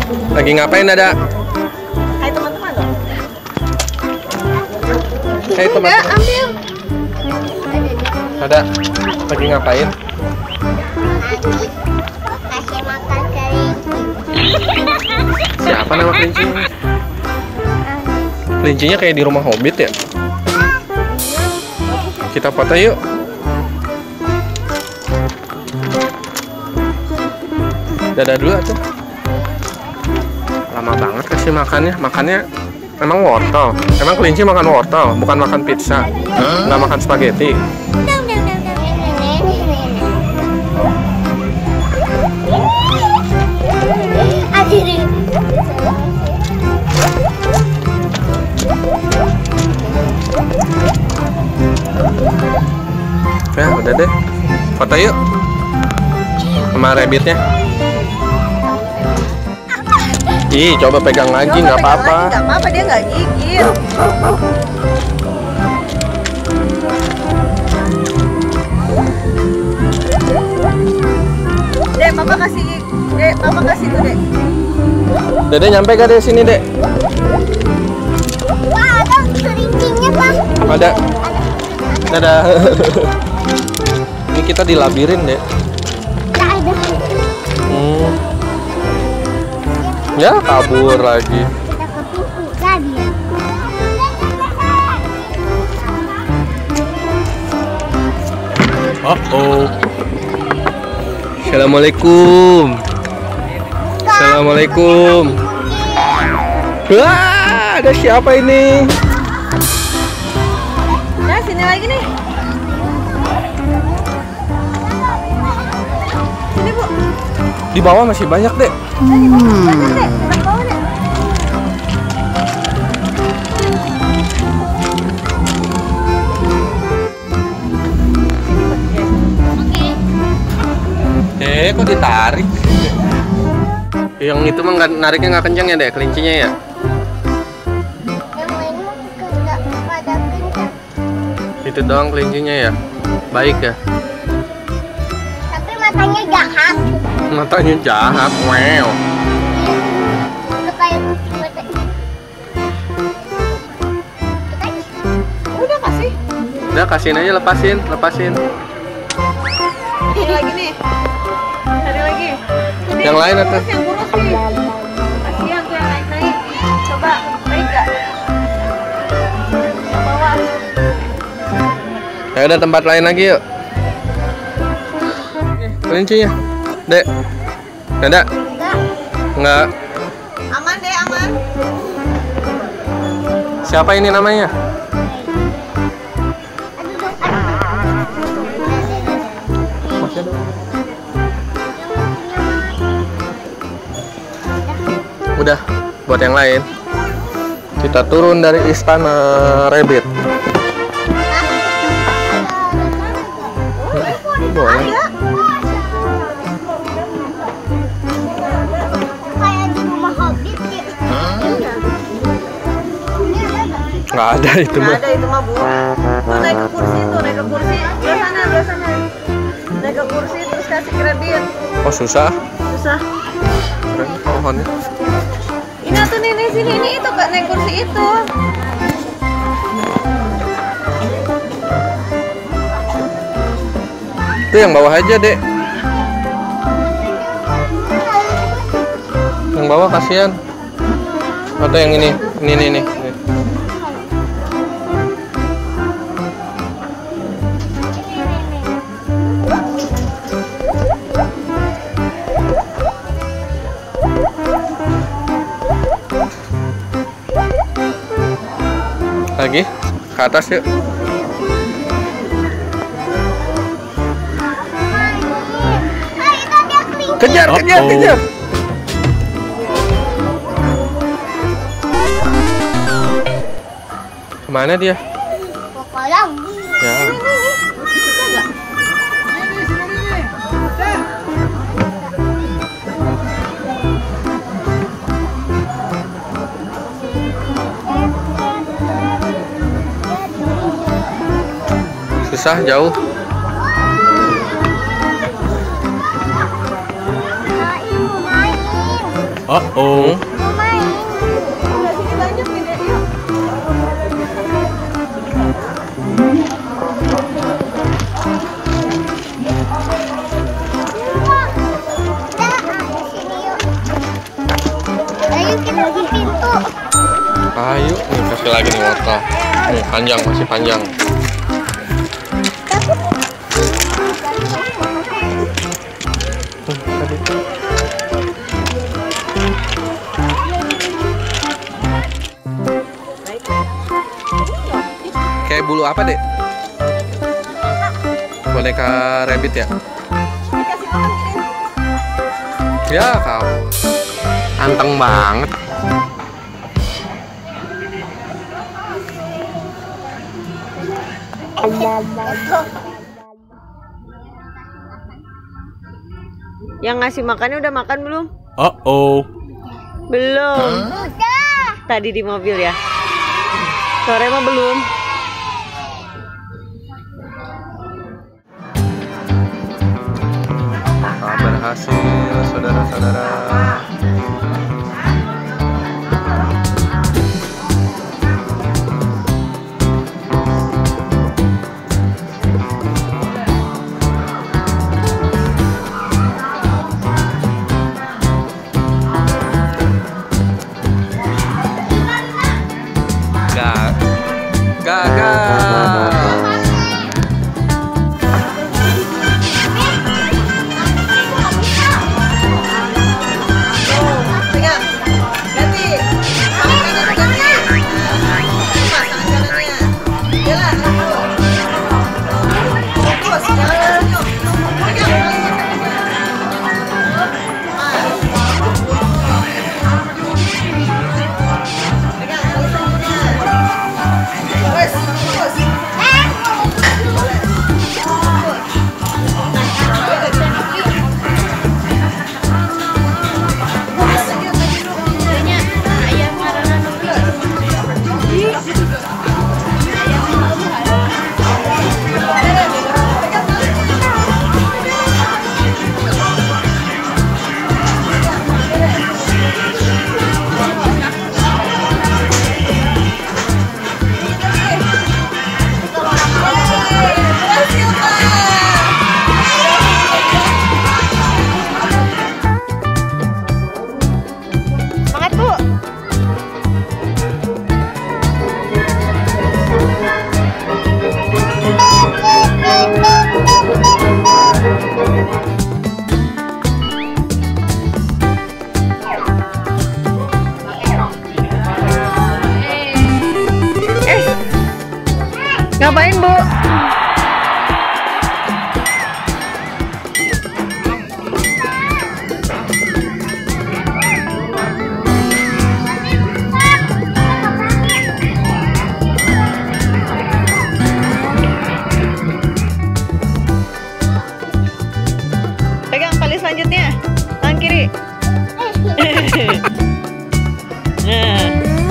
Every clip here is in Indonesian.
Lagi ngapain Dada? Hai teman-teman dong. Hai teman-teman. Ambil. Dada, lagi ngapain? Kasih makan kelinci. Siapa nama kelincinya? Kelincinya kayak di rumah Hobbit ya? Kita foto yuk. Dada dulu tuh. Lama banget kasih makannya. Makannya emang wortel. Emang kelinci makan wortel, bukan makan pizza. Nggak makan spaghetti. Ya udah deh, foto yuk sama rabbitnya. Ih, coba pegang lagi, nggak apa-apa. Nggak apa-apa, dia nggak gigit. Dek, papa kasih. Dek, papa kasih tuh, Dek. Dede nyampe gak deh sini, Dek? Wah, ada kelincinya, Pak. Ada. Dadah. Ini kita di labirin, Dek. Nggak ada. Ya, kabur lagi. Kita ke pintu tadi ya. Oh. Assalamualaikum. Assalamualaikum. Wah, ada siapa ini? Nah, sini lagi nih. Sini, Bu. Di bawah masih banyak, Dek. Di bawah banyak, Dek. Di bawah, Dek. Kok ditarik? Yang itu mah nariknya nggak kencang ya, Dek, kelincinya ya? Yang lain nggak pada kencang. Itu doang kelincinya ya? Baik ya? Tapi matanya jahat. Matanya jahat, wow. Udah kayak kucing mata. Udah kasih. Udah kasihin aja, lepasin. Ini lagi nih. Cari lagi. Ini Yang lain apa? Yang kurus nih. Kasihan tuh yang naik-naik. Coba, baik gak? Yang bawah. Ya udah, tempat lain lagi yuk. Kelincinya, Dek. Ada? Enggak. Aman deh, aman. Siapa ini namanya? Masih ada. Udah, buat yang lain. Kita turun dari istana rabbit. Boleh. Kayak di rumah Hobbit ya. Nggak ada itu mah. Nggak ada itu mah, Bu. Tuh naik ke kursi tuh, naik ke kursi. Belah sana. Naik ke kursi terus kasih kredit. Oh, susah. Susah. Keren pohonnya. Ini tuh nih sini ini itu Kak, naik kursi itu. Itu yang bawah aja, Dek. Yang bawah kasihan. Atau yang ini. Ini. Lagi ke atas yuk. Kejar. Kemana dia? Ke kolam. Ya. Susah, jauh. Uh-oh. Mau main. Udah sini banyak nih, yuk. Ayo kita ke pintu. Ayo, nih kasih lagi nih wortel. Nih panjang, masih panjang. Kayak bulu apa, Dek? Boneka rabbit ya? Dikasih makan ini. Ya, kamu. Anteng banget. Yang ngasih makannya udah makan belum? Uh-oh. Belum. Udah. Tadi di mobil ya. Sore mah belum. Berhasil, saudara-saudara. Gagal. Pegang. Ganti. Tangannya ganti. Lepas tangan kanannya. Jalan. Fokus. Jangan tersenyum. Pegang talinya. Pegang tali selanjutnya. Fokus. Fokus. Semangat, Bu. Ngapain, Bu? Pegang tali selanjutnya. Tangan kiri. Nah.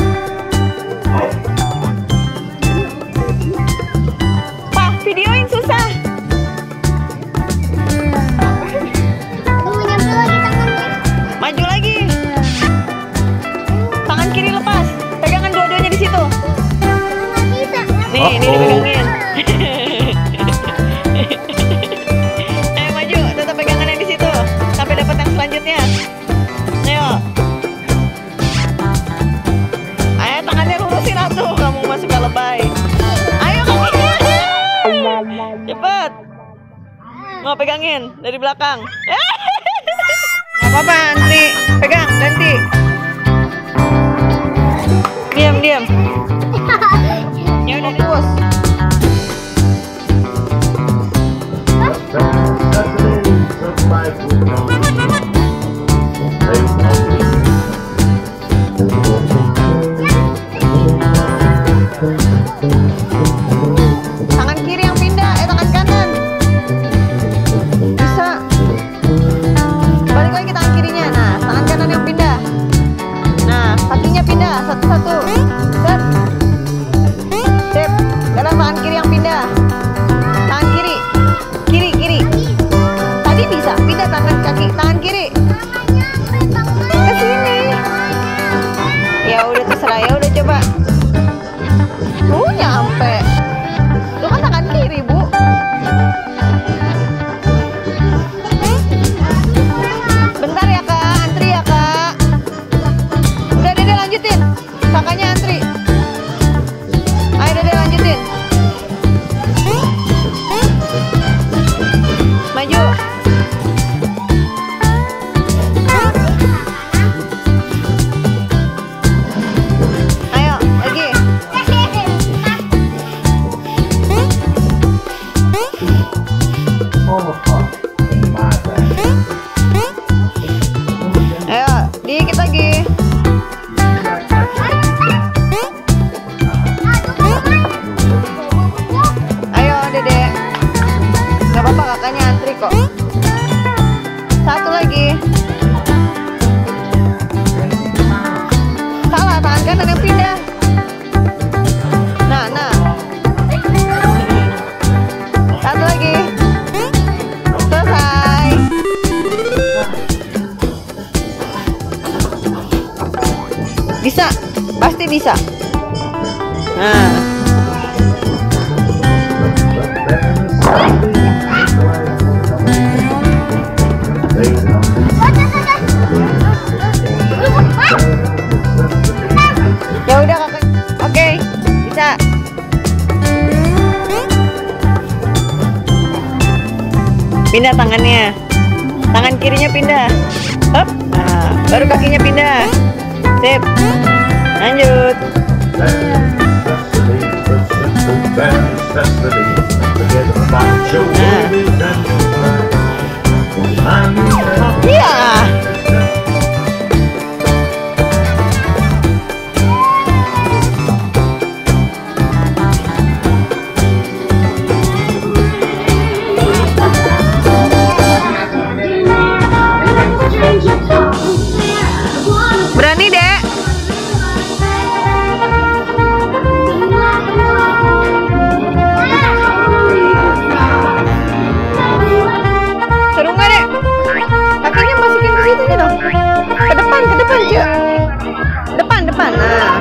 Pak, videoin susah. Tunggu nyampe lagi tangannya. Maju lagi. Tangan kiri lepas. Pegangan dua-duanya di situ. Nggak bisa. Nih, ini dipegangin. Ayo maju, tetap pegangannya di situ sampai dapat yang selanjutnya. Ayo. Ayo tangannya lurusin atuh, kamu mah suka lebay. Ayo kakinya. Cepet. Mau pegangin dari belakang. Gak apa-apa, nanti pegang, ganti. Diam, diam. Ya udah fokus. Tangan kiri yang pindah, tangan kanan. Bisa. Balik lagi tangan kirinya. Nah, tangan kanan. dikit lagi. Ayo, Dede. Gak apa-apa, kakaknya antri kok. Satu lagi. Salah, tangan kanan yang pindah. Nah. Satu lagi. Selesai. Bisa, pasti bisa. Nah. Ya udah kakak. Oke, bisa. Pindah tangannya. Tangan kirinya pindah. Hop. Nah, baru kakinya pindah. Sip. Lanjut. Iya. Berani, Dek. Seru nggak, Dek? Kakinya masukin ke situ dong. Ke depan, Cuk. Depan. Nah.